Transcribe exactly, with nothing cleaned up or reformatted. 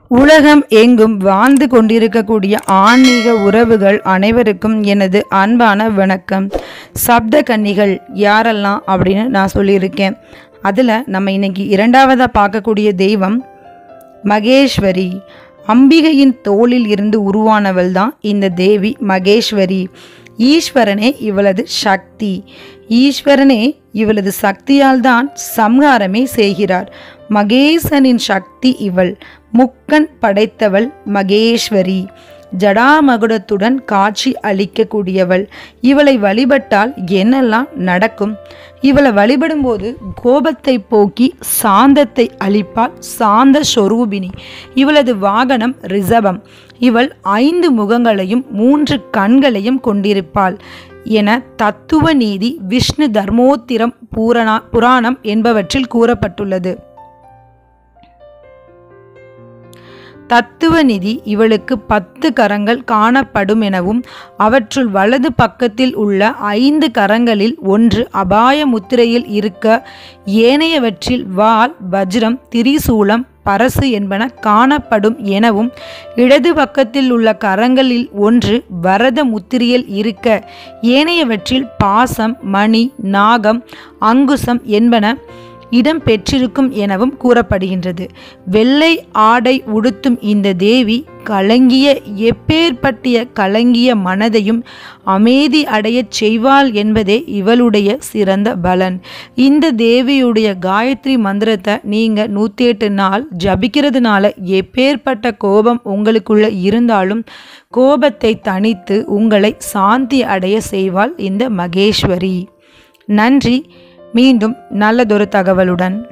உலகம் எங்கும் வாழ்ந்து கொண்டிருக்கக்கூடிய ஆன்மீக உறவுகள் அனைவருக்கும் எனது அன்பான வணக்கம். சப்த கன்னிகள் யாரெல்லாம் அப்படின்னு நான் சொல்லியிருக்கேன். அதில் நம்ம இன்னைக்கு இரண்டாவதாக பார்க்கக்கூடிய தெய்வம் மகேஸ்வரி. அம்பிகையின் தோளில் இருந்து உருவானவள் தான் இந்த தேவி மகேஸ்வரி. ஈஸ்வரனே இவளது சக்தி. ஈஸ்வரனே இவளது சக்தியால் தான் சம்ஹாரமே செய்கிறார். மகேசனின் சக்தி இவள். முக்கண் படைத்தவள் மகேஸ்வரி. ஜடாமகுடத்துடன் காட்சி அளிக்கக்கூடியவள். இவளை வழிபட்டால் என்னெல்லாம் நடக்கும்? இவளை வழிபடும்போது கோபத்தை போக்கி சாந்தத்தை அளிப்பாள். சாந்த ஸ்வரூபிணி. இவளது வாகனம் ரிஷபம். இவள் ஐந்து முகங்களையும் மூன்று கண்களையும் கொண்டிருப்பாள் என தத்துவ நீதி, விஷ்ணு தர்மோத்திரம், பூரணா புராணம் என்பவற்றில் கூறப்பட்டுள்ளது. தத்துவ நிதி இவளுக்கு பத்து கரங்கள் காணப்படும் எனவும் அவற்றுள் வலது பக்கத்தில் உள்ள ஐந்து கரங்களில் ஒன்று அபாய முத்திரையில் இருக்க, ஏனையவற்றில் வாள், வஜ்ரம், திரிசூலம், பரசு என்பன காணப்படும் எனவும், இடது பக்கத்தில் உள்ள கரங்களில் ஒன்று வரத முத்திரையில் இருக்க, ஏனையவற்றில் பாசம், மணி, நாகம், அங்குசம் என்பன இடம் பெற்றிருக்கும் எனவும் கூறப்படுகின்றது. வெள்ளை ஆடை உடுத்தும் இந்த தேவி கலங்கிய எப்பேற்பட்டிய கலங்கிய மனதையும் அமைதி அடையச் செய்வாள் என்பதே இவளுடைய சிறந்த பலன். இந்த தேவியுடைய காயத்ரி மந்திரத்தை நீங்க நூற்றி எட்டு நாள் ஜபிக்கிறதுனால எப்பேற்பட்ட கோபம் உங்களுக்குள்ள இருந்தாலும் கோபத்தை தணித்து உங்களை சாந்தி அடைய செய்வாள் இந்த மகேஸ்வரி. நன்றி. மீண்டும் நல்லதொரு தகவலுடன்